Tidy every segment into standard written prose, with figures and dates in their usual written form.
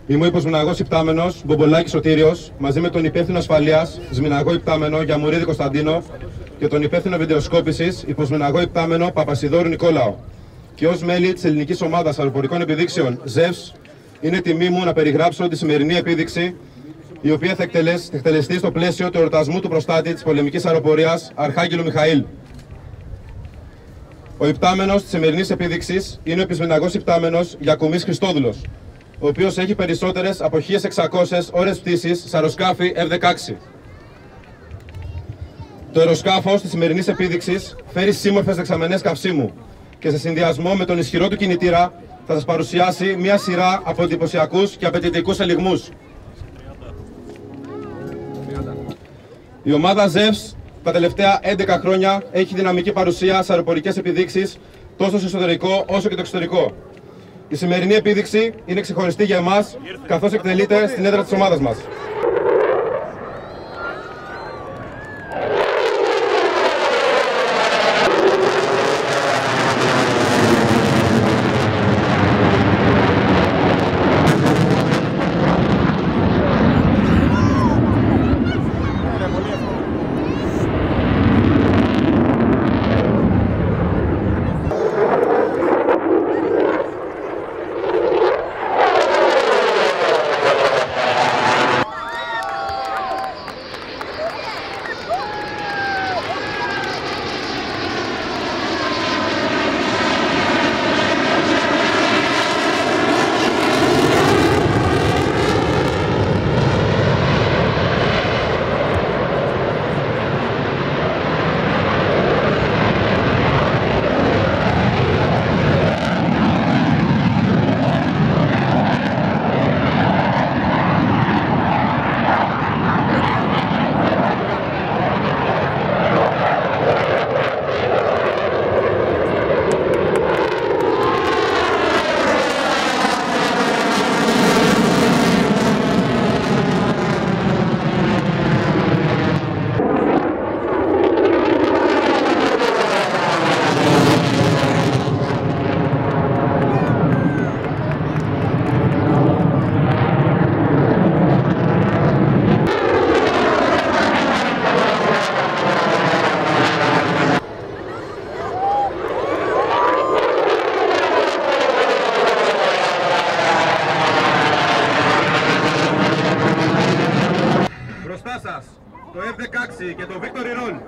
Είμαι ο υποσμηναγός υπτάμενος Μπομπολάκης Σωτήριος, μαζί με τον υπεύθυνο ασφαλείας Σμηναγό υπτάμενο Γιαμουρίδη Κωνσταντίνο και τον υπεύθυνο βιντεοσκόπησης υποσμηναγό υπτάμενο Παπασιδόρου Νικόλαο. Και ως μέλη της ελληνικής ομάδας αεροπορικών επιδείξεων ΖΕΒΣ, είναι τιμή μου να περιγράψω τη σημερινή επίδειξη, η οποία θα εκτελεστεί στο πλαίσιο του εορτασμού του προστάτη της πολεμικής αεροπορίας Αρχάγγελου Μιχαήλ. Ο υπτάμενος της σημερινής επίδειξης είναι ο επισμηναγός υπτάμενος Γιακουμής Χριστόδουλος, ο οποίος έχει περισσότερες από 1.600 ώρες πτήσης σε αεροσκάφη F-16. Το αεροσκάφος της σημερινής επίδειξης φέρει σύμμορφες δεξαμενές καυσίμου και σε συνδυασμό με τον ισχυρό του κινητήρα θα σας παρουσιάσει μια σειρά από εντυπωσιακούς και απαιτητικούς ελιγμούς. Η ομάδα ΖΕΒΣ τα τελευταία 11 χρόνια έχει δυναμική παρουσία σε αεροπορικές επιδείξεις τόσο στο εσωτερικό όσο και το εξωτερικό. Η σημερινή επίδειξη είναι ξεχωριστή για εμάς, καθώς εκτελείται στην έδρα της ομάδας μας. Το F-16 και το Victory Roll.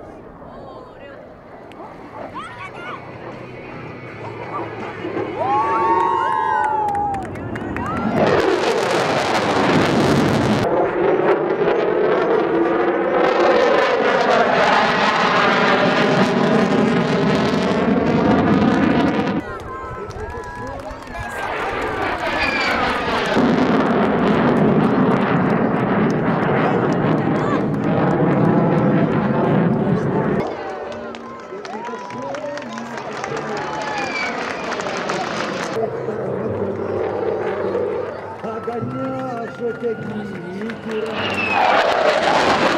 Αγκαλιάζω και κύκυρα.